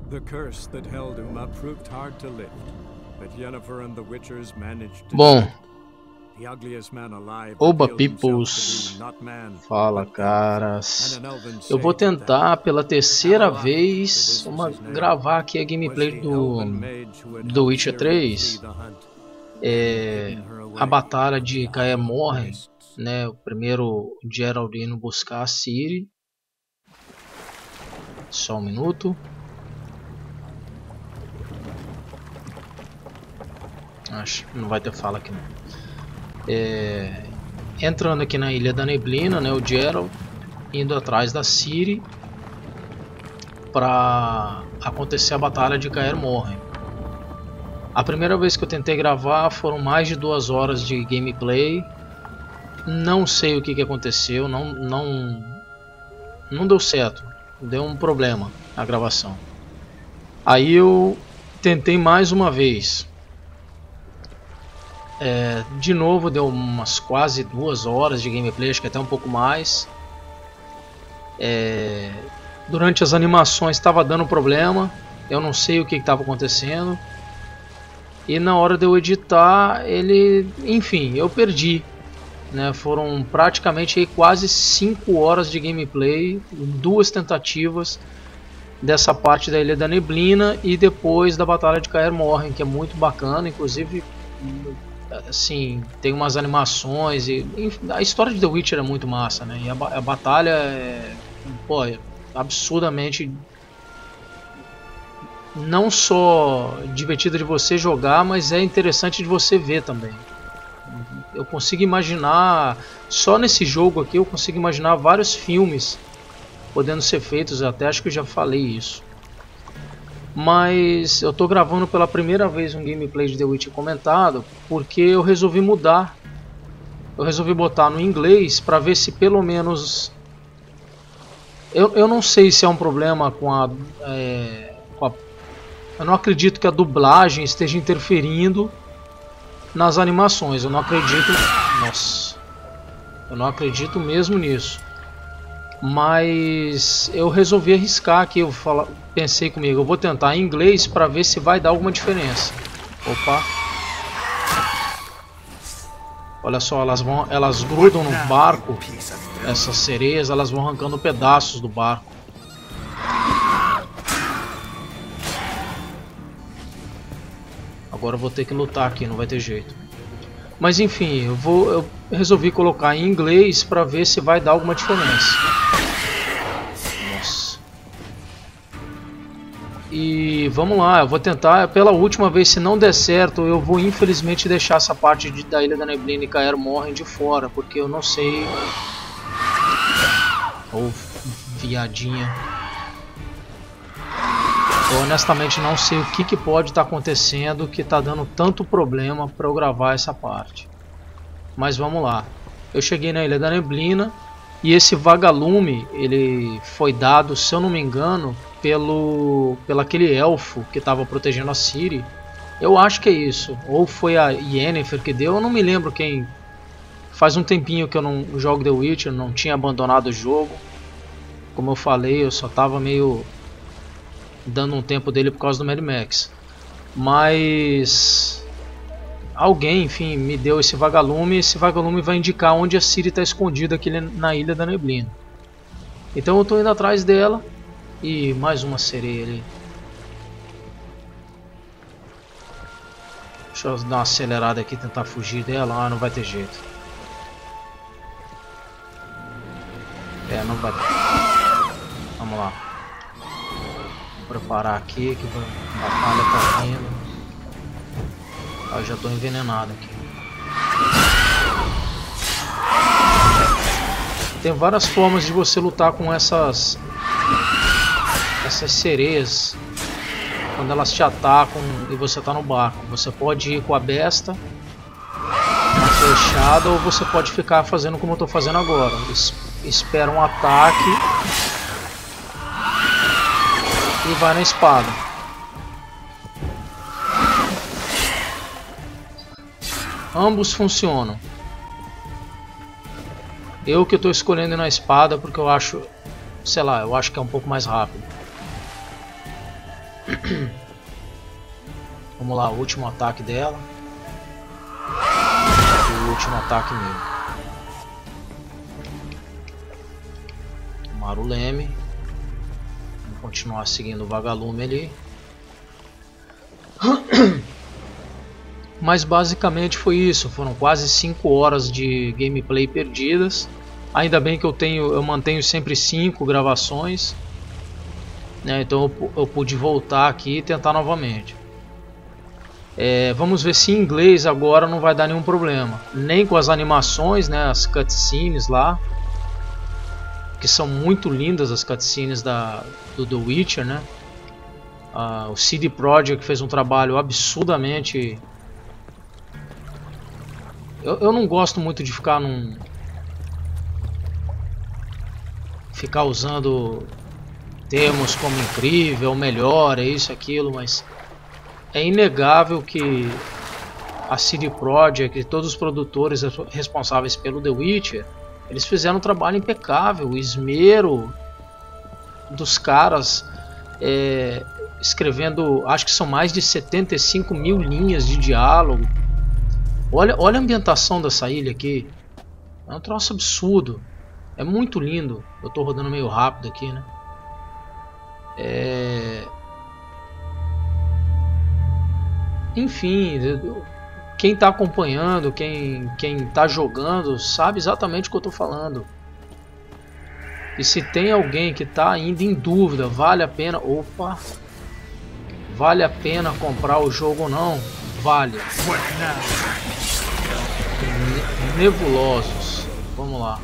The curse that held Uma proved hard to lift, but Yennefer and the Witchers managed to. Bom, The ugliest man alive Oba revealed himself Peoples, to be not man, fala but caras, and an elven eu vou sage at that. tentar pela terceira Amalak, vez for this was his name, gravar aqui a was gameplay the do elven mage who had The helped Witcher Ciri 3, flee the hunt, é, hidden her away a batalha de behind Kaer the Morhen, mists. né, o primeiro Geralt indo buscar a Ciri. Só um minuto. Acho que não vai ter fala aqui não. Entrando aqui na Ilha da Neblina, né, o Geralt indo atrás da Ciri para acontecer a batalha de Kaer Morhen. A primeira vez que eu tentei gravar foram mais de 2 horas de gameplay. Não sei o que aconteceu, não deu certo, deu um problema a gravação. Aí eu tentei mais uma vez. De novo deu umas quase 2 horas de gameplay, acho que até um pouco mais. Durante as animações estava dando problema, eu não sei o que estava acontecendo. E na hora de eu editar, enfim, eu perdi, né? Foram praticamente aí quase 5 horas de gameplay, 2 tentativas dessa parte da Ilha da Neblina e depois da Batalha de Kaer Morhen, que é muito bacana, inclusive assim, tem umas animações e enfim, a história de The Witcher é muito massa, né? E a batalha é absurdamente não só divertida de você jogar, mas é interessante de você ver também. Eu consigo imaginar, só nesse jogo aqui, eu consigo imaginar vários filmes podendo ser feitos, até acho que eu já falei isso. Mas eu tô gravando pela primeira vez um gameplay de The Witcher comentado, porque eu resolvi mudar. Eu resolvi botar no inglês para ver se pelo menos... Eu não sei se é um problema com a... Eu não acredito que a dublagem esteja interferindo nas animações. Eu não acredito... Nossa. Eu não acredito mesmo nisso. Mas eu resolvi arriscar aqui. Pensei comigo, eu vou tentar em inglês para ver se vai dar alguma diferença. Opa. Olha só, elas grudam no barco. Essas sereias, elas vão arrancando pedaços do barco. Agora eu vou ter que lutar aqui, não vai ter jeito. Mas enfim, eu resolvi colocar em inglês para ver se vai dar alguma diferença. Nossa. E vamos lá, eu vou tentar pela última vez. Se não der certo, eu vou infelizmente deixar essa parte da Ilha da Neblina e Kaer Morhen de fora, porque eu não sei. Viadinha. Eu honestamente não sei o que pode estar acontecendo que está dando tanto problema para eu gravar essa parte. Mas vamos lá. Eu cheguei na Ilha da Neblina e esse vagalume, ele foi dado, se eu não me engano, pelo aquele elfo que estava protegendo a Ciri. Eu acho que é isso. Ou foi a Yennefer que deu, eu não me lembro quem. Faz um tempinho que eu não jogo The Witcher, não tinha abandonado o jogo. Como eu falei, eu só estava meio dando um tempo dele por causa do Mad Max. Mas alguém, enfim, me deu esse vagalume. Esse vagalume vai indicar onde a Ciri está escondida aqui na Ilha da Neblina. Então eu estou indo atrás dela. E mais uma sereia ali. Deixa eu dar uma acelerada aqui, tentar fugir dela. Não vai ter jeito. Não vai ter. Vamos lá. Vou preparar aqui que a batalha tá vindo. Eu já estou envenenado aqui. Tem várias formas de você lutar com essas sereias quando elas te atacam e você está no barco. Você pode ir com a besta na flechada ou você pode ficar fazendo como eu estou fazendo agora. Espera um ataque e vai na espada. Ambos funcionam. Eu que estou escolhendo ir na espada porque eu acho, sei lá, eu acho que é um pouco mais rápido. Vamos lá, o último ataque dela. E o último ataque nele. Tomar o leme. Vamos continuar seguindo o vagalume ali. Mas basicamente foi isso. Foram quase 5 horas de gameplay perdidas. Ainda bem que eu mantenho sempre 5 gravações, né? Então eu pude voltar aqui e tentar novamente. Vamos ver se em inglês agora não vai dar nenhum problema. Nem com as animações, né? As cutscenes lá, que são muito lindas, as cutscenes do The Witcher, né? O CD Projekt fez um trabalho absurdamente... Eu não gosto muito de ficar usando termos como incrível, melhor, isso, aquilo, mas é inegável que a CD Projekt e todos os produtores responsáveis pelo The Witcher, eles fizeram um trabalho impecável. O esmero dos caras, escrevendo, acho que são mais de 75 mil linhas de diálogo. Olha a ambientação dessa ilha aqui, é um troço absurdo. É muito lindo. Eu tô rodando meio rápido aqui, né? Enfim, quem tá acompanhando, quem tá jogando, sabe exatamente o que eu tô falando. E se tem alguém que tá ainda em dúvida, vale a pena... Opa! Vale a pena comprar o jogo ou não? Vale. Nebulosos. Vamos lá.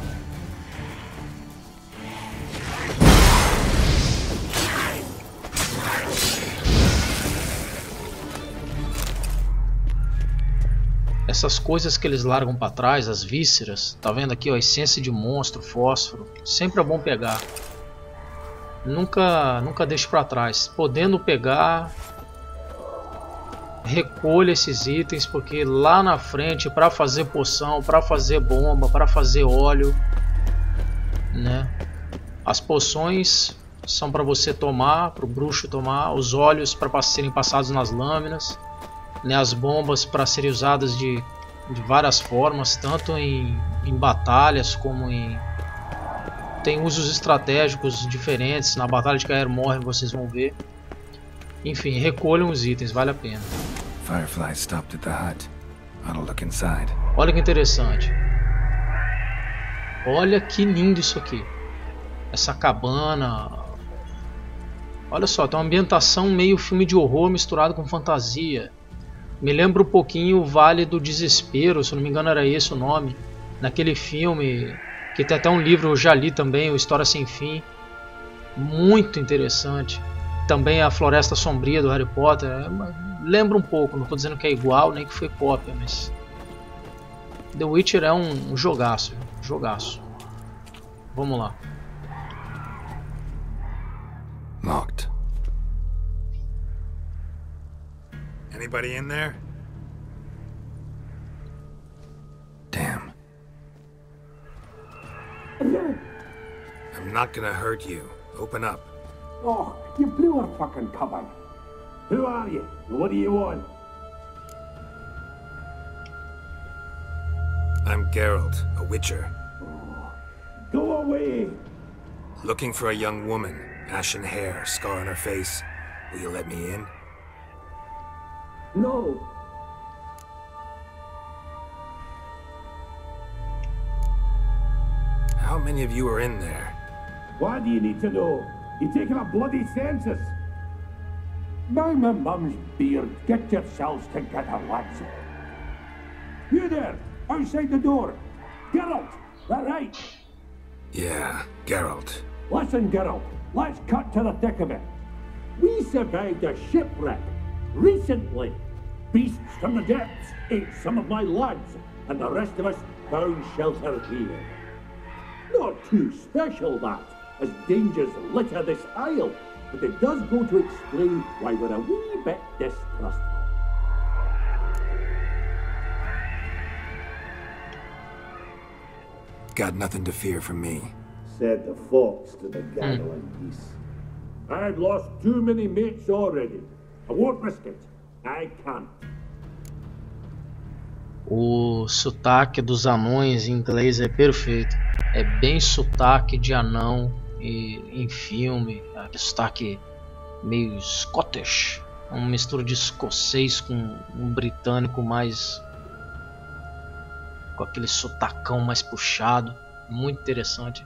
Essas coisas que eles largam para trás, as vísceras, tá vendo aqui, ó, essência de monstro, fósforo, sempre é bom pegar. Nunca deixe para trás. Podendo pegar, recolha esses itens, porque lá na frente, para fazer poção, para fazer bomba, para fazer óleo, né? As poções são para você tomar, para o bruxo tomar, os óleos para serem passados nas lâminas, né? As bombas para serem usadas de várias formas, tanto em batalhas como tem usos estratégicos diferentes. Na batalha de Kaer Morhen vocês vão ver. Enfim, recolham os itens, vale a pena. Firefly stopped at the hut. I'll look inside. Olha que interessante. Olha que lindo isso aqui. Essa cabana. Olha só, tem uma ambientação meio filme de horror misturado com fantasia. Me lembra um pouquinho o Vale do Desespero, se não me engano era esse o nome. Naquele filme, que tem até um livro, eu já li também, o História Sem Fim. Muito interessante. Também a Floresta Sombria do Harry Potter. Lembra um pouco, não estou dizendo que é igual, nem que foi cópia, mas... The Witcher é um jogaço. Jogaço. Vamos lá. Locked. Anybody in there? Damn. I'm not gonna hurt you. Open up. Oh, you blew our fucking cover. Who are you? What do you want? I'm Geralt, a witcher. Go away! Looking for a young woman. Ashen hair, scar on her face. Will you let me in? No! How many of you are in there? Why do you need to know? You taking a bloody census? By my mum's beard, get yourselves together, lads. You there, outside the door. Geralt, that right? Yeah, Geralt. Listen, Geralt, let's cut to the thick of it. We survived a shipwreck recently. Beasts from the depths ate some of my lads, and the rest of us found shelter here. Not too special, that, as dangers litter this isle, but it does go to explain why we're a wee bit distrustful. Got nothing to fear from me. Said the fox to the gathering geese. I've lost too many mates already. I won't risk it. I can't. O sotaque dos anões em inglês é perfeito. É bem sotaque de anão em filme. Aquele sotaque meio Scottish. Uma mistura de escocês com um britânico mais... com aquele sotacão mais puxado. Muito interessante.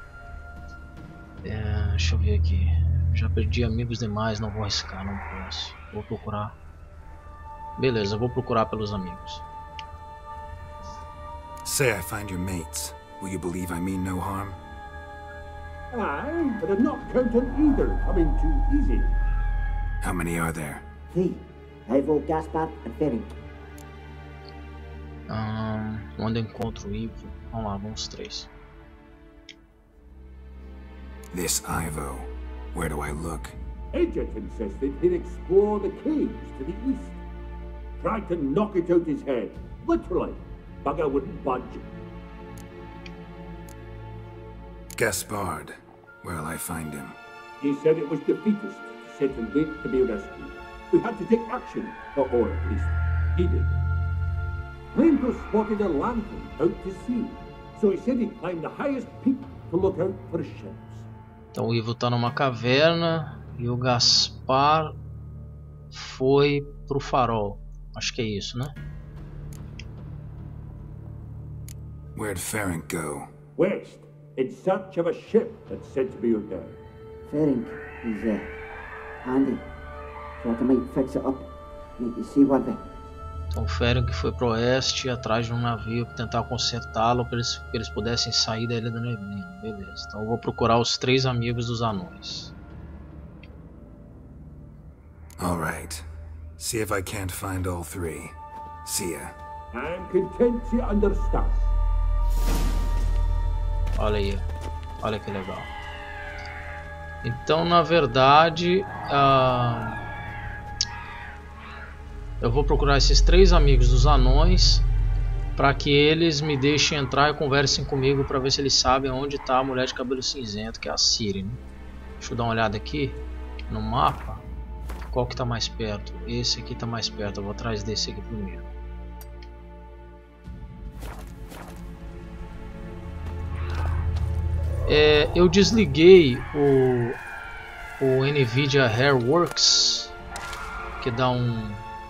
Deixa eu ver aqui. Já perdi amigos demais, não vou arriscar, não posso. Vou procurar. Beleza, vou procurar pelos amigos. Say I find your mates. Will you believe I mean no harm? Aye, but I'm not counting either coming too easy. How many are there? 3. Ivo, Gaspar, and Ferenc. Onde eu encontro o Ivo? Vamos lá, vamos 3. This Ivo. Where do I look? Agent insisted he'd explore the caves to the east. Tried to knock it out his head. Literally. Bugger wouldn't budge. Gaspard. Where'll I find him? He said it was defeatist, set and late to be rescued. We had to take action, or at least, he did. Rainbow spotted a lantern out to sea, so he said he'd climb the highest peak to look out for ships. Então o Ivo tá numa caverna e o Gaspar foi pro farol. Acho que é isso, né? Where'd Ferenc go? West, in search of a ship that's said to be out there. Ferenc is handy. Thought I might fix it up. Make you see one thing. Então o Ferenc foi pro oeste atrás de um navio para tentar consertá-lo para eles pudessem sair da Ilha da Neblina. Beleza, então eu vou procurar os 3 amigos dos anões. Alright. See if I can't find all 3. See ya. I'm content to understand. Olha aí, olha que legal. Então na verdade eu vou procurar esses 3 amigos dos anões para que eles me deixem entrar e conversem comigo para ver se eles sabem onde está a mulher de cabelo cinzento, que é a Ciri, né? Deixa eu dar uma olhada aqui no mapa. Qual que está mais perto? Esse aqui está mais perto, eu vou atrás desse aqui primeiro. Eu desliguei o NVIDIA Hairworks, que dá um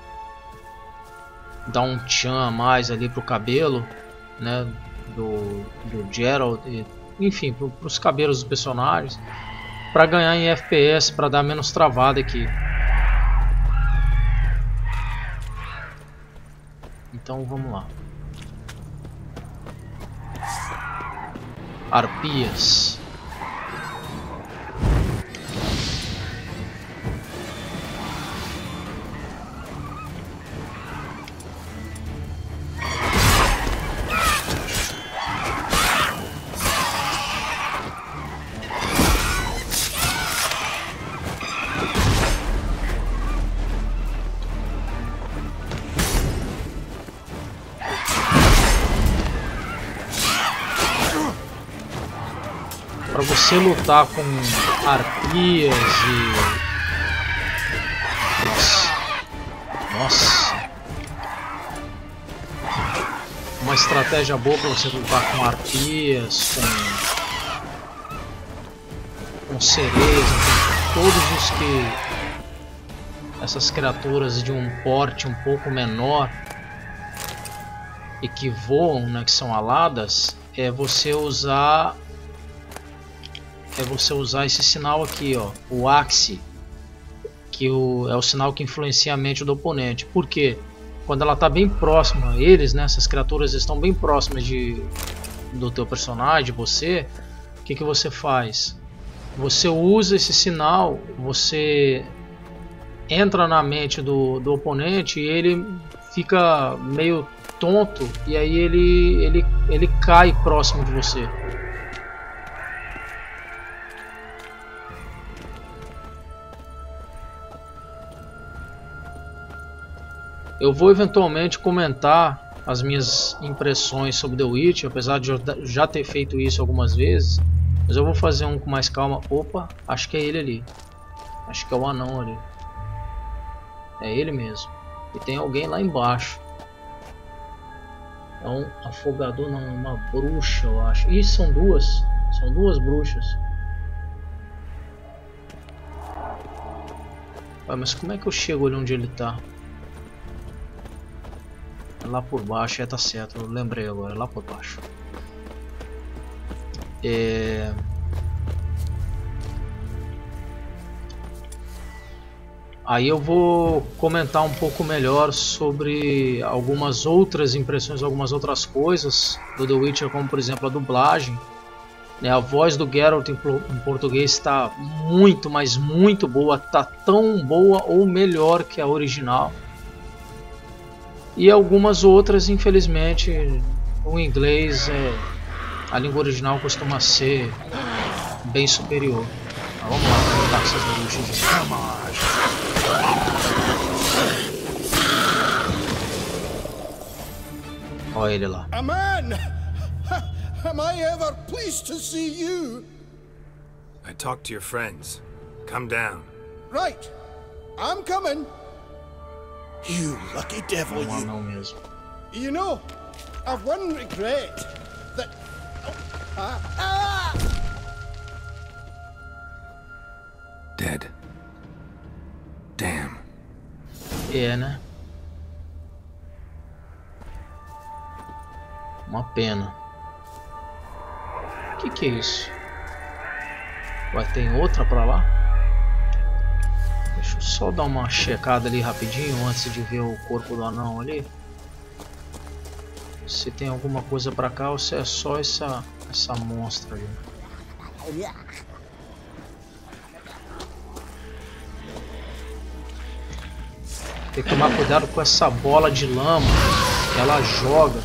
tchan a mais ali pro cabelo, né, do Geralt, enfim, pros cabelos dos personagens, para ganhar em FPS, para dar menos travada aqui. Então vamos lá. Arpias. Para você lutar com arpias e... Nossa! Uma estratégia boa para você lutar com arpias, com sereias, com todos os que... essas criaturas de um porte um pouco menor e que voam, né, que são aladas, é você usar esse sinal aqui, ó, o Axe, que é o sinal que influencia a mente do oponente. Por quê? Quando ela está bem próxima, eles, né, essas criaturas estão bem próximas do teu personagem, você, o que você faz? Você usa esse sinal, você entra na mente do oponente e ele fica meio tonto e aí ele cai próximo de você. Eu vou eventualmente comentar as minhas impressões sobre The Witch, apesar de eu já ter feito isso algumas vezes, mas eu vou fazer um com mais calma. Opa, acho que é ele ali. Acho que é o anão ali. É ele mesmo. E tem alguém lá embaixo. É um afogador, não, uma bruxa, eu acho. Ih, são duas. São duas bruxas. Ué, mas como é que eu chego ali onde ele tá? É lá por baixo, tá certo, eu lembrei agora, é lá por baixo. Aí eu vou comentar um pouco melhor sobre algumas outras impressões, algumas outras coisas do The Witcher, como por exemplo a dublagem. A voz do Geralt em português está muito, mas muito boa, está tão boa ou melhor que a original. E algumas outras, infelizmente, o inglês, a língua original costuma ser bem superior. Então, vamos lá, vamos dar essas bruxas. Olha ele lá. A man! Am I ever pleased to see you? I talked to your friends. Come down. Right. I'm coming. You lucky devil, Não, you. não mesmo. You know, I've one regret. That... Dead. Damn. É, né? Uma pena. Que é isso? Vai ter outra pra lá? Deixa eu só dar uma checada ali rapidinho antes de ver o corpo do anão ali. Se tem alguma coisa pra cá ou se é só essa monstra ali. Tem que tomar cuidado com essa bola de lama que ela joga,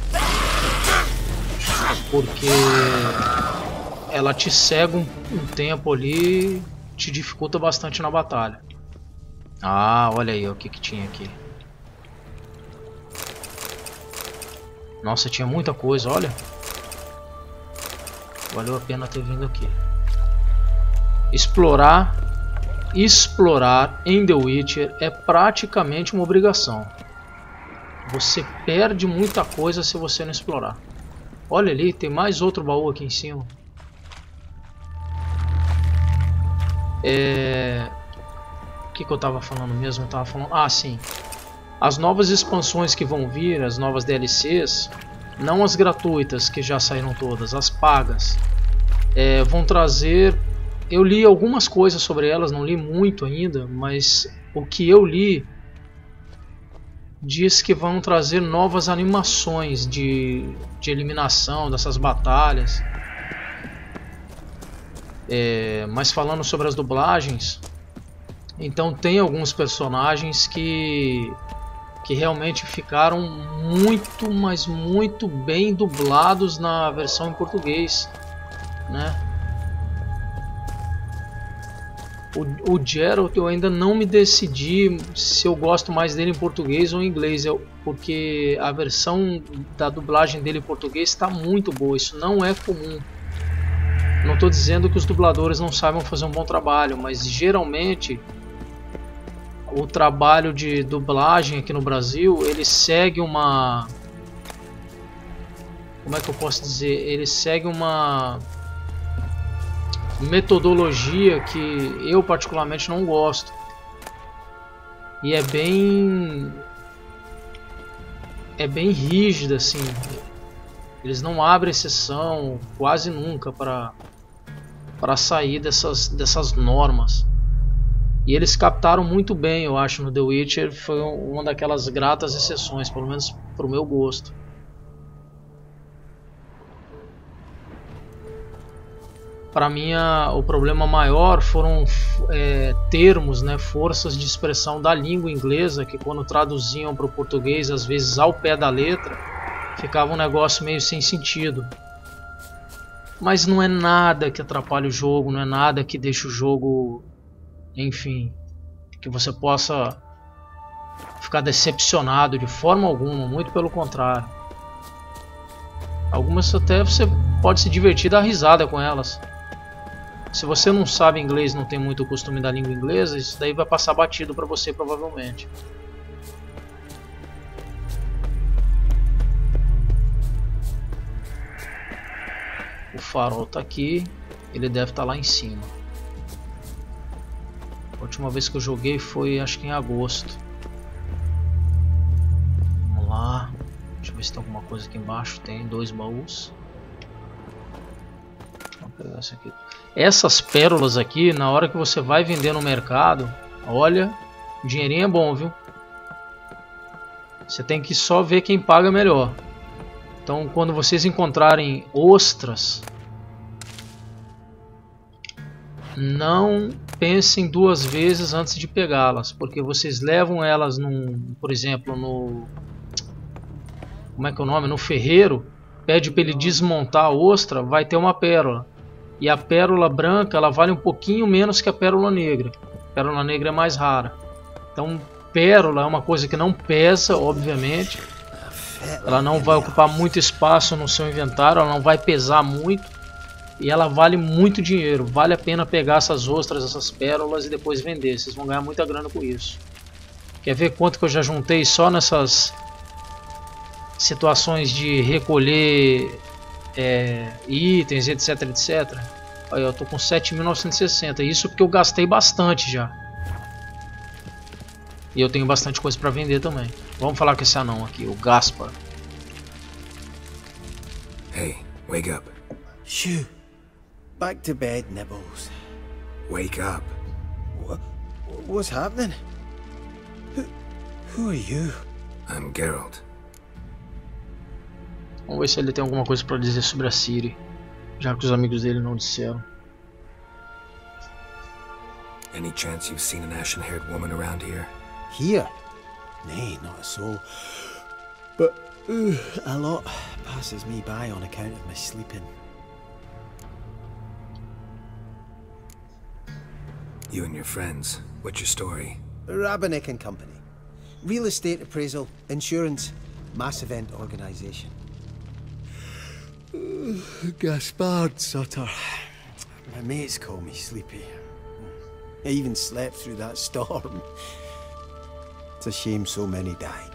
porque ela te cega um tempo ali, te dificulta bastante na batalha. Ah, olha aí o que tinha aqui. Nossa, tinha muita coisa, olha. Valeu a pena ter vindo aqui. Explorar em The Witcher é praticamente uma obrigação. Você perde muita coisa se você não explorar. Olha ali, tem mais outro baú aqui em cima. O que eu tava falando mesmo? Eu tava falando... Ah, sim. As novas expansões que vão vir, as novas DLCs, não as gratuitas que já saíram todas, as pagas, vão trazer... Eu li algumas coisas sobre elas, não li muito ainda, mas o que eu li diz que vão trazer novas animações de eliminação dessas batalhas. Mas falando sobre as dublagens, então tem alguns personagens que realmente ficaram muito, mas muito bem dublados na versão em português, né? O Geralt eu ainda não me decidi se eu gosto mais dele em português ou em inglês, porque a versão da dublagem dele em português está muito boa, isso não é comum. Não estou dizendo que os dubladores não saibam fazer um bom trabalho, mas geralmente o trabalho de dublagem aqui no Brasil, ele segue uma... Como é que eu posso dizer? Ele segue uma metodologia que eu particularmente não gosto. E é bem rígida, assim. Eles não abrem exceção quase nunca para sair dessas normas. E eles captaram muito bem, eu acho, no The Witcher. Foi uma daquelas gratas exceções, pelo menos para o meu gosto. Para mim, o problema maior foram termos, né, forças de expressão da língua inglesa, que quando traduziam para o português, às vezes ao pé da letra, ficava um negócio meio sem sentido. Mas não é nada que atrapalhe o jogo, não é nada que deixe o jogo, enfim, que você possa ficar decepcionado de forma alguma, muito pelo contrário. Algumas até você pode se divertir e dar risada com elas. Se você não sabe inglês, não tem muito costume da língua inglesa, isso daí vai passar batido para você provavelmente. O farol tá aqui, ele deve estar lá em cima. A última vez que eu joguei foi acho que em agosto. Vamos lá. Deixa eu ver se tem alguma coisa aqui embaixo. Tem 2 baús. Vamos pegar essa aqui. Essas pérolas aqui, na hora que você vai vender no mercado, olha, o dinheirinho é bom, viu? Você tem que só ver quem paga melhor. Então, quando vocês encontrarem ostras, não pensem 2 vezes antes de pegá-las, porque vocês levam elas por exemplo, no como é que é o nome? No ferreiro, pede para ele desmontar a ostra, vai ter uma pérola. E a pérola branca, ela vale um pouquinho menos que a pérola negra. A pérola negra é mais rara. Então, pérola é uma coisa que não pesa, obviamente. Ela não vai ocupar muito espaço no seu inventário, ela não vai pesar muito. E ela vale muito dinheiro. Vale a pena pegar essas ostras, essas pérolas e depois vender. Vocês vão ganhar muita grana com isso. Quer ver quanto que eu já juntei só nessas situações de recolher itens, etc, etc. Aí eu tô com 7.960. Isso porque eu gastei bastante já. E eu tenho bastante coisa para vender também. Vamos falar com esse anão aqui, o Gaspar. Hey, wake up. Shoo. Back to bed, Nibbles. Wake up. What's happening? Who are you? I'm Geralt. Vamos ver se ele tem alguma coisa para dizer sobre a Ciri, já que os amigos dele não disseram. Any chance you've seen an ashen-haired woman around here? Here? Nay, not a soul. But a lot passes me by on account of my sleeping. You and your friends, what's your story? Rabbinick and Company. Real estate appraisal, insurance, mass event organisation. Gaspard Sutter. My mates call me Sleepy. I even slept through that storm. It's a shame so many died.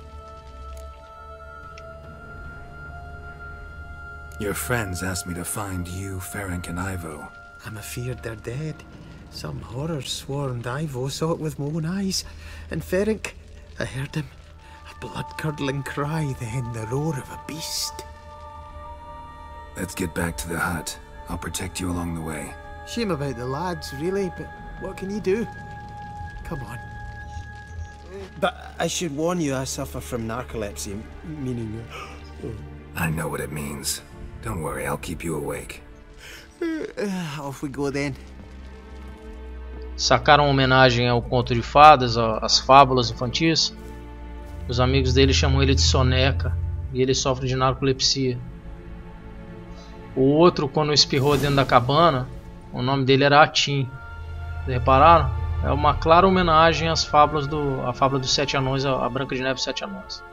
Your friends asked me to find you, Ferenc, and Ivo. I'm afeard they're dead. Some horror-sworn Ivo saw it with my own eyes. And Ferenc, I heard him. A blood-curdling cry, then the roar of a beast. Let's get back to the hut. I'll protect you along the way. Shame about the lads, really, but what can you do? Come on. But I should warn you, I suffer from narcolepsy, meaning... I know what it means. Don't worry, I'll keep you awake. Off we go then. Sacaram homenagem ao conto de fadas, às fábulas infantis. Os amigos dele chamam ele de soneca e ele sofre de narcolepsia. O outro, quando espirrou dentro da cabana, o nome dele era Atim. Vocês repararam? É uma clara homenagem às fábulas à fábula dos 7 anões, a Branca de Neve e os 7 anões.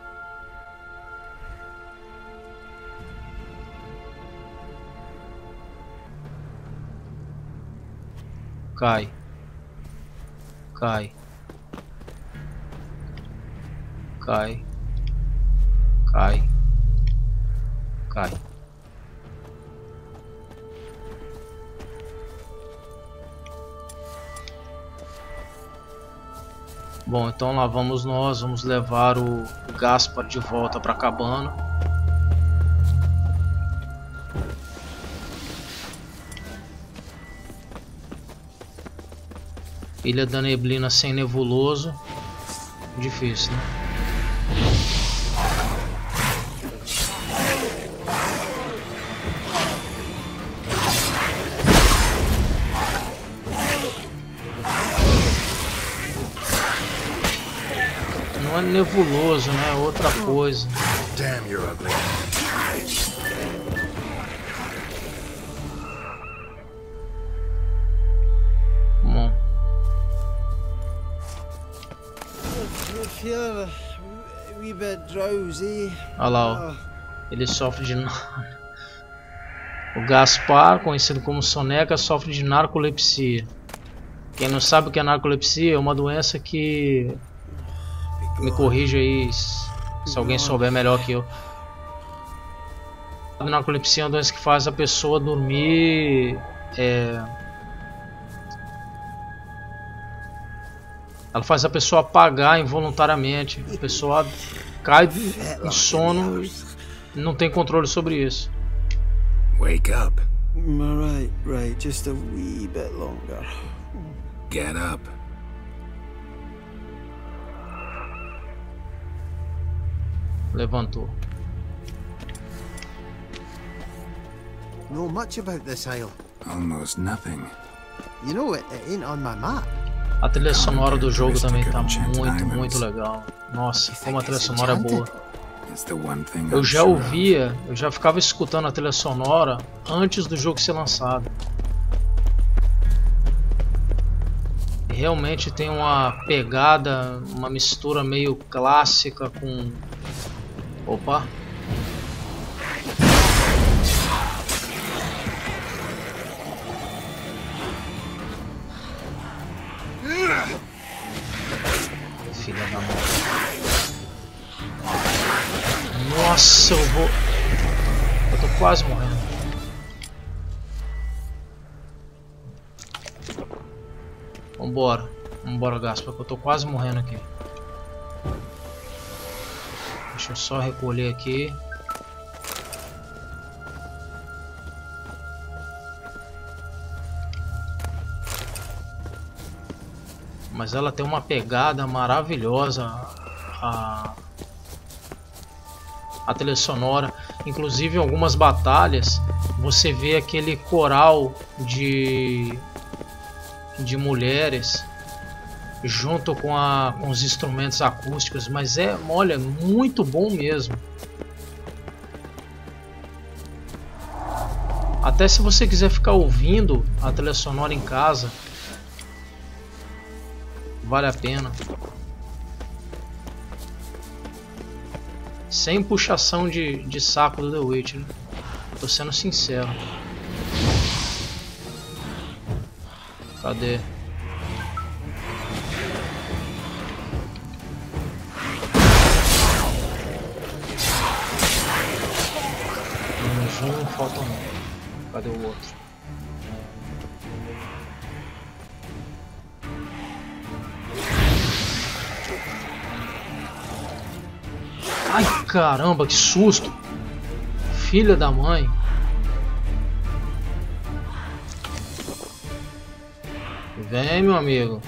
Cai. Cai. Cai. Cai. Cai. Bom, então lá vamos nós, vamos levar o Gaspar de volta para a cabana. Ilha da Neblina sem nebuloso. Difícil, né? Não é nebuloso, né? É outra coisa. Damn, you're ugly. Bom. I feel a wee bit drowsy. Olha lá, ó. Ele sofre de O Gaspar, conhecido como Soneca, sofre de narcolepsia. Quem não sabe o que é narcolepsia é uma doença que... Me corrija aí se alguém souber melhor que eu. A narcolepsia é uma doença que faz a pessoa dormir... Ela faz a pessoa apagar involuntariamente. A pessoa cai em sono e não tem controle sobre isso. Wake up. Right, just a wee bit longer. Get up. Levantou. Know much about this isle. Almost nothing. You know, it ain't on my map. A trilha sonora do jogo também tá muito legal. Nossa, como a trilha sonora é boa. Eu já ouvia, eu já ficava escutando a trilha sonora antes do jogo ser lançado. Realmente tem uma pegada, uma mistura meio clássica com... Opa! Filha da mãe. Nossa, eu tô quase morrendo. Vambora, Gaspar, que eu tô quase morrendo aqui. Deixa eu só recolher aqui. Mas ela tem uma pegada maravilhosa, a trilha sonora. Inclusive em algumas batalhas você vê aquele coral de mulheres junto com os instrumentos acústicos, mas olha, muito bom mesmo. Até se você quiser ficar ouvindo a trilha sonora em casa, vale a pena. Sem puxação de saco do The Witcher, né? Tô sendo sincero. Cadê? Menos um, falta um. Cadê o outro? Ai, caramba, que susto! Filha da mãe! Vem, meu amigo!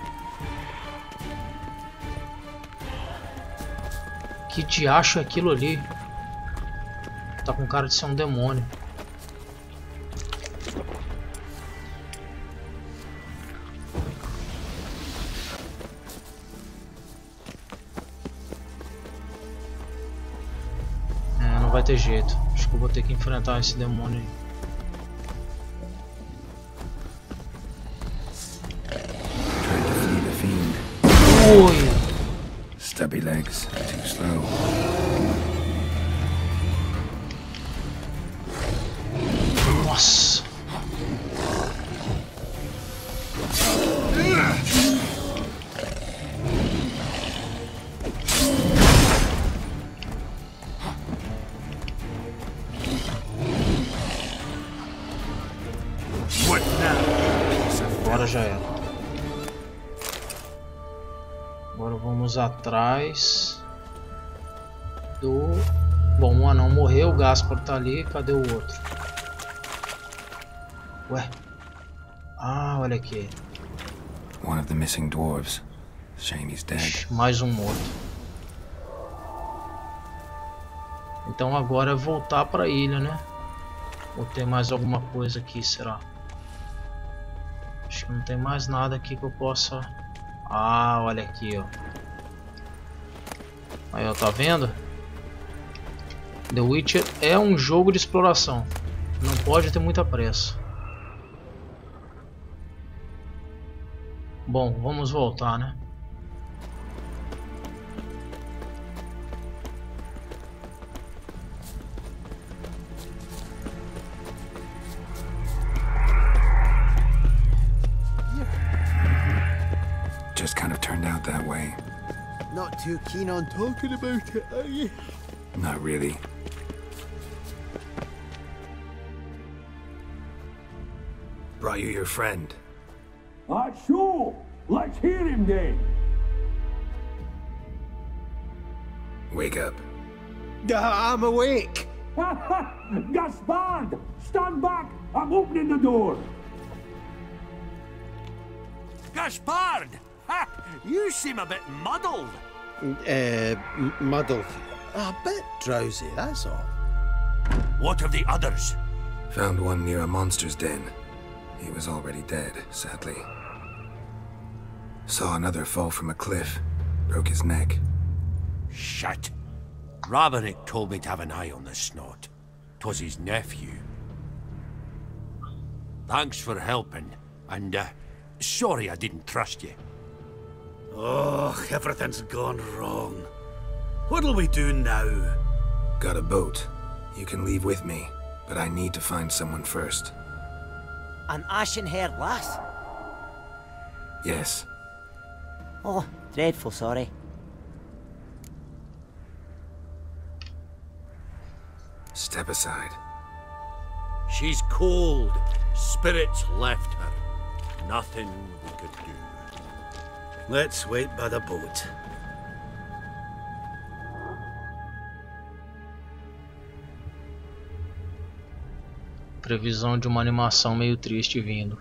Que diacho é aquilo ali? Tá com cara de ser um demônio. Não vai ter jeito. Acho que eu vou ter que enfrentar esse demônio aí. Oi! Stubby legs, too slow. Nossa! Agora já era. Agora vamos atrás do... Bom, o anão morreu, o Gaspar tá ali, cadê o outro? Ué? Ah, olha aqui. One of the missing dwarves. Shame he's dead. Mais um morto. Então agora é voltar pra ilha, né? Ou tem mais alguma coisa aqui, será? Acho que não tem mais nada aqui que eu possa... Ah, olha aqui, ó. Aí, ó, tá vendo? The Witcher é um jogo de exploração. Não pode ter muita pressa. Bom, vamos voltar, né? that way. Not too keen on talking about it, are you? Not really. Brought you your friend. Sure. Let's hear him then. Wake up. I'm awake. Gaspard! Stand back! I'm opening the door! Gaspard! Ha! You seem a bit muddled. Muddled. A bit drowsy, that's all. What of the others? Found one near a monster's den. He was already dead, sadly. Saw another fall from a cliff. Broke his neck. Shit. Raverick told me to have an eye on the snot. 'Twas his nephew. Thanks for helping, and sorry I didn't trust you. Oh, everything's gone wrong. What'll we do now? Got a boat. You can leave with me, but I need to find someone first. An ashen-haired lass? Yes. Oh, dreadful sorry. Step aside. She's cold. Spirits left her. Nothing we could do. Let's wait by the boat. Previsão de uma animação meio triste vindo.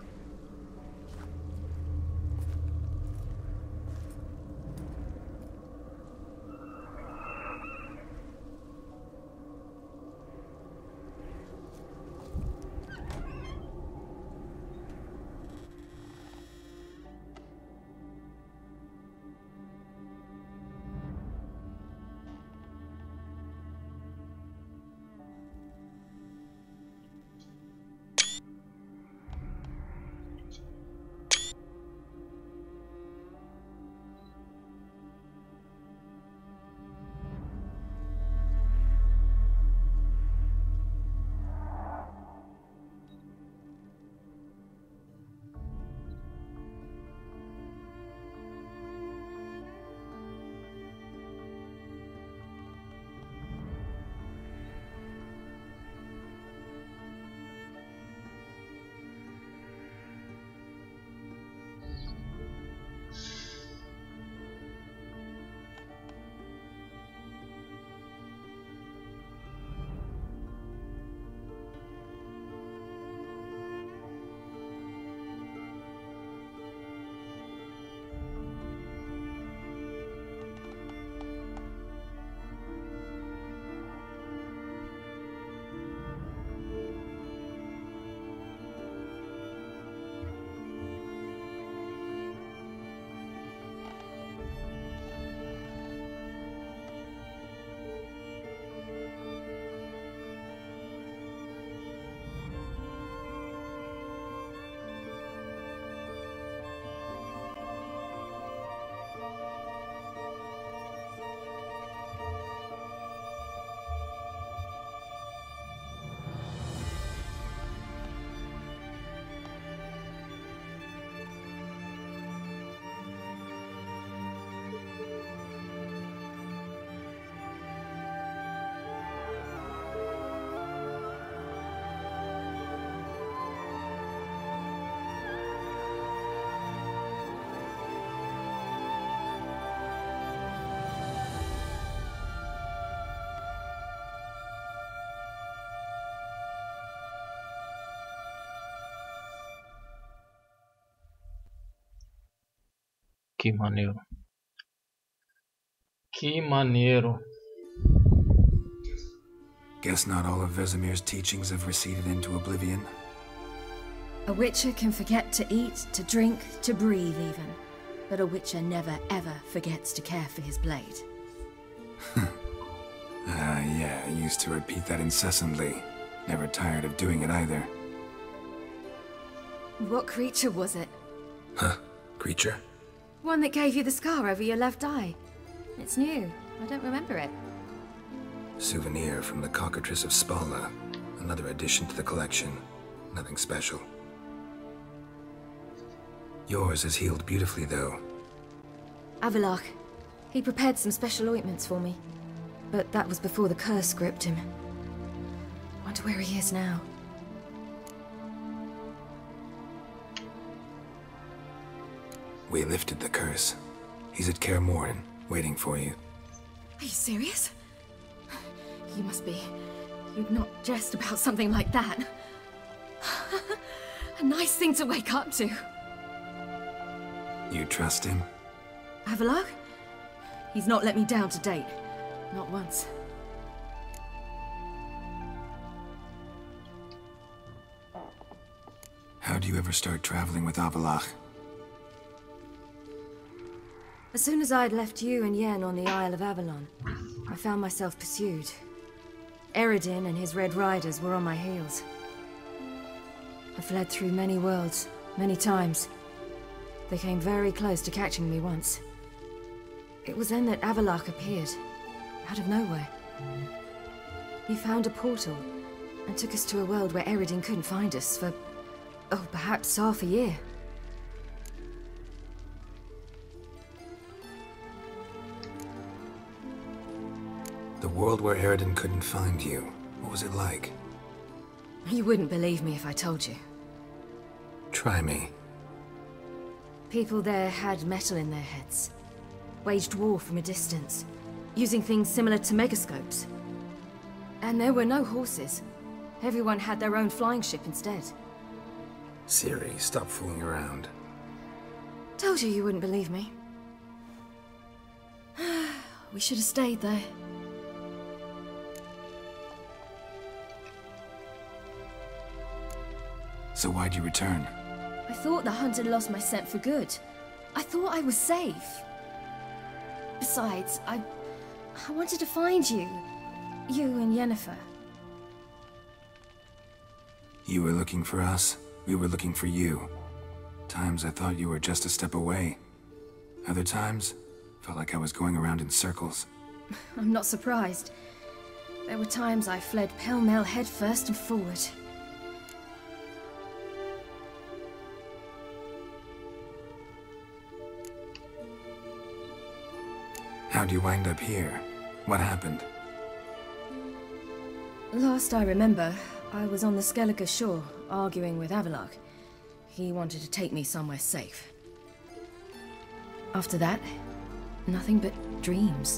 Que maneiro. Que maneiro. Guess not all of Vesemir's teachings have receded into oblivion. A Witcher can forget to eat, to drink, to breathe even. But a Witcher never ever forgets to care for his blade. Yeah, I used to repeat that incessantly. Never tired of doing it either. What creature was it? Huh? Creature? One that gave you the scar over your left eye. It's new. I don't remember it. Souvenir from the Cockatrice of Spala. Another addition to the collection. Nothing special. Yours is healed beautifully, though. Avallac'h. He prepared some special ointments for me. But that was before the curse gripped him. Wonder where he is now. We lifted the curse. He's at Kaer Morhen, waiting for you. Are you serious? You must be. You'd not jest about something like that. A nice thing to wake up to. You trust him? Avallac'h? He's not let me down to date. Not once. How'd you ever start traveling with Avallac'h? As soon as I'd left you and Yen on the Isle of Avalon, I found myself pursued. Eredin and his Red Riders were on my heels. I fled through many worlds, many times. They came very close to catching me once. It was then that Avallac'h appeared, out of nowhere. He found a portal, and took us to a world where Eredin couldn't find us for, oh, perhaps half a year. The world where Eredin couldn't find you. What was it like? You wouldn't believe me if I told you. Try me. People there had metal in their heads. Waged war from a distance, using things similar to megascopes. And there were no horses. Everyone had their own flying ship instead. Ciri, stop fooling around. Told you wouldn't believe me. We should have stayed there. So why'd you return? I thought the hunt had lost my scent for good. I thought I was safe. Besides, I wanted to find you. You and Yennefer. You were looking for us, we were looking for you. Times I thought you were just a step away. Other times, felt like I was going around in circles. I'm not surprised. There were times I fled pell-mell headfirst and forward. How'd you wind up here? What happened? Last I remember, I was on the Skellige shore, arguing with Avallac'h. He wanted to take me somewhere safe. After that, nothing but dreams.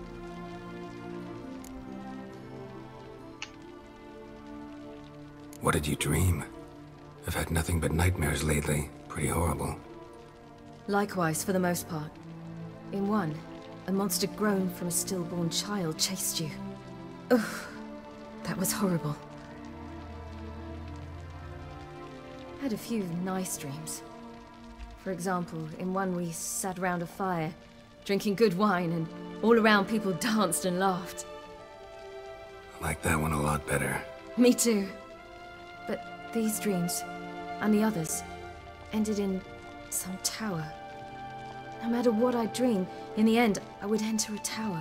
What did you dream? I've had nothing but nightmares lately. Pretty horrible. Likewise, for the most part. In one, a monster grown from a stillborn child chased you. Ugh, that was horrible. Had a few nice dreams. For example, in one we sat around a fire, drinking good wine, and all around people danced and laughed. I like that one a lot better. Me too. But these dreams, and the others, ended in some tower. No matter what I dreamed, in the end, I would enter a tower.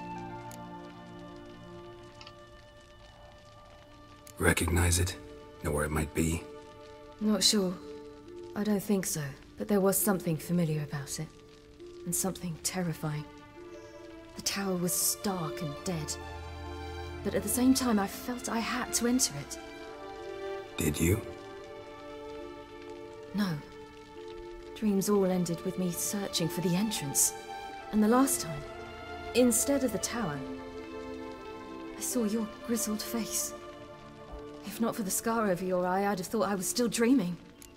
Recognize it? Know where it might be? Not sure. I don't think so, but there was something familiar about it. And something terrifying. The tower was stark and dead. But at the same time, I felt I had to enter it. Did you? No. Dreams all ended with me searching for the entrance. And the last time, instead of the tower, I saw your grizzled face. If not for the scar over your eye, I'd have thought I was still dreaming.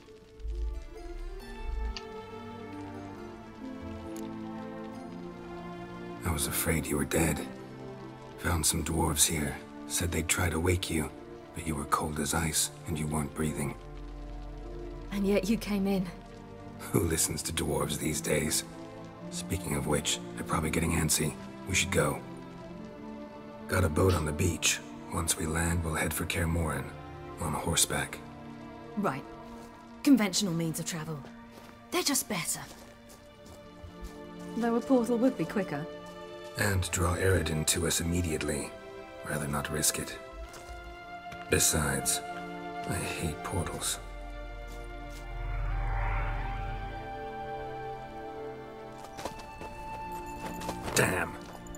I was afraid you were dead. Found some dwarves here. Said they'd try to wake you, but you were cold as ice and you weren't breathing. And yet you came in. Who listens to dwarves these days? Speaking of which, they're probably getting antsy. We should go. Got a boat on the beach. Once we land, we'll head for Kaer Morhen. On horseback. Right. Conventional means of travel. They're just better. Though a portal would be quicker. And draw Eredin to us immediately. Rather not risk it. Besides, I hate portals. Damn.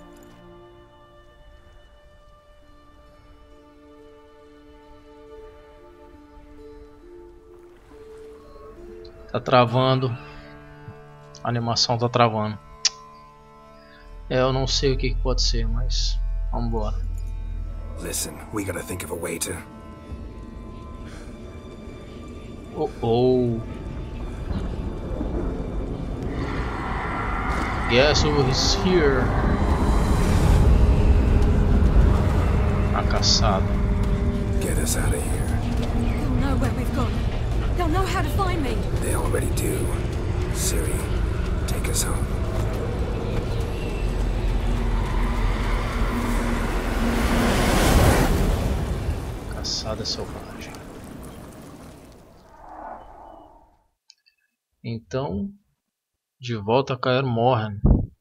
Tá travando. A animação tá travando. Eu não sei o que pode ser, mas vamos embora. Listen, we gotta think of a way to... Oh. Guess who's here? A caçada. Get us out of here. They'll know where we've gone. They'll know how to find me. They already do. Ciri, take us home. Caçada selvagem. Então, de volta a Kaer Morhen.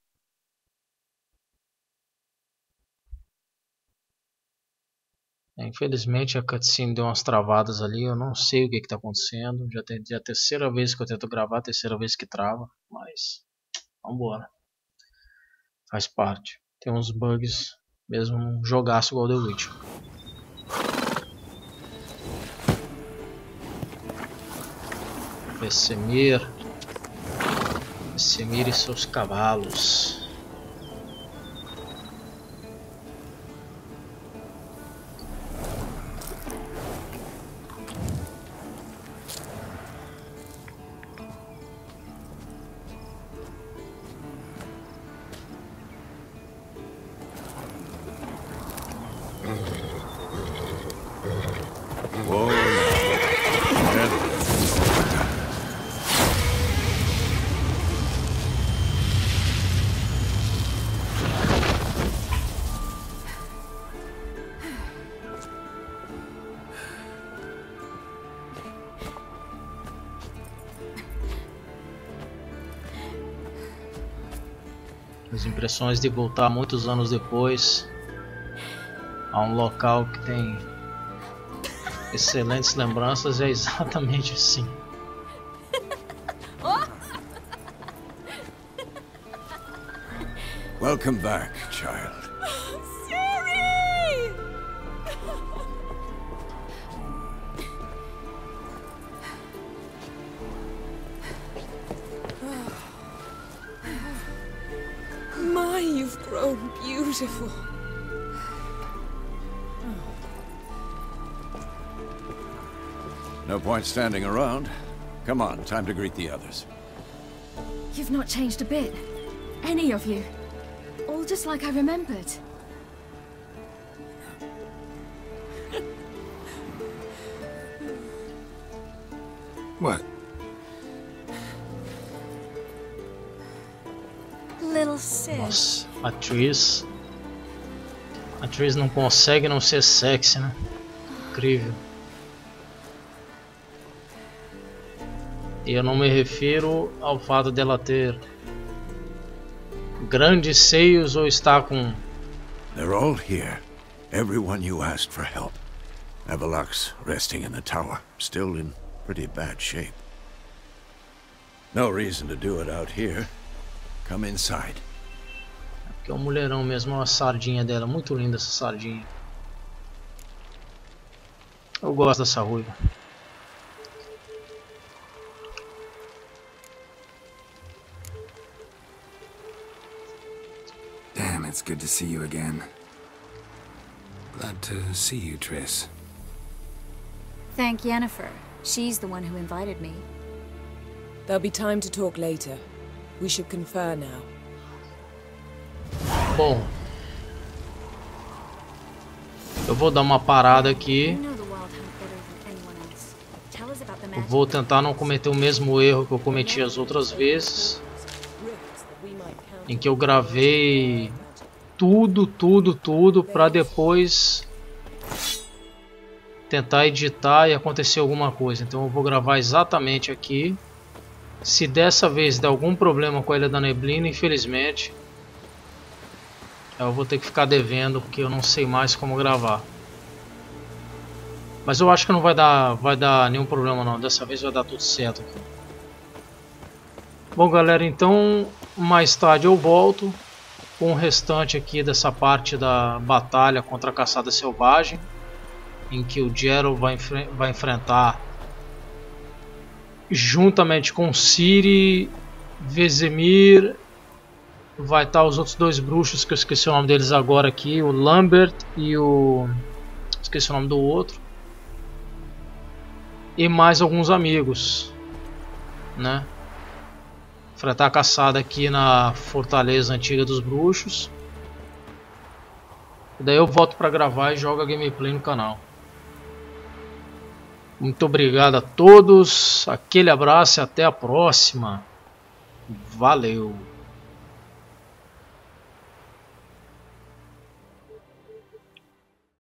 Infelizmente a cutscene deu umas travadas ali, eu não sei o que está acontecendo. Já é a terceira vez que eu tento gravar, a terceira vez que trava, mas vambora. Faz parte. Tem uns bugs, mesmo num jogaço igual The Witcher. Vesemir e seus cavalos. As impressões de voltar muitos anos depois a um local que tem excelentes lembranças é exatamente assim. Welcome back, child. Ciri! My, you've grown beautiful. No point standing around. Come on, time to greet the others. You've not changed a bit. Any of you. All just like I remembered. What? Little sis. Nossa, a Triss não consegue não ser sexy, né? Incrível. E eu não me refiro ao fato dela ter grandes seios ou estar com... They're all here. Everyone you asked for help. Avalax resting in the tower, still in pretty bad shape. No reason to do it out here. Come inside. Que é um mulherão mesmo, a sardinha dela, muito linda essa sardinha. Eu gosto dessa ruiva. Damn, it's good to see you again. Glad to see you, Triss. Thank Yennefer. She's the one who invited me. There'll be time to talk later. We should confer now. Bom, eu vou dar uma parada aqui. Eu vou tentar não cometer o mesmo erro que eu cometi as outras vezes, em que eu gravei tudo para depois tentar editar e acontecer alguma coisa. Então eu vou gravar exatamente aqui. Se dessa vez der algum problema com a Ilha da Neblina, infelizmente eu vou ter que ficar devendo, porque eu não sei mais como gravar. Mas eu acho que não vai dar nenhum problema não. Dessa vez vai dar tudo certo aqui. Bom galera, então mais tarde eu volto com o restante aqui dessa parte da batalha contra a caçada selvagem, em que o Geralt vai enfrentar juntamente com Ciri, Vesemir, vai estar os outros dois bruxos que eu esqueci o nome deles agora aqui, o Lambert e o... esqueci o nome do outro, e mais alguns amigos, né? Enfrentar a caçada aqui na fortaleza antiga dos bruxos. E daí eu volto para gravar e jogo a gameplay no canal. Muito obrigado a todos, aquele abraço e até a próxima. Valeu!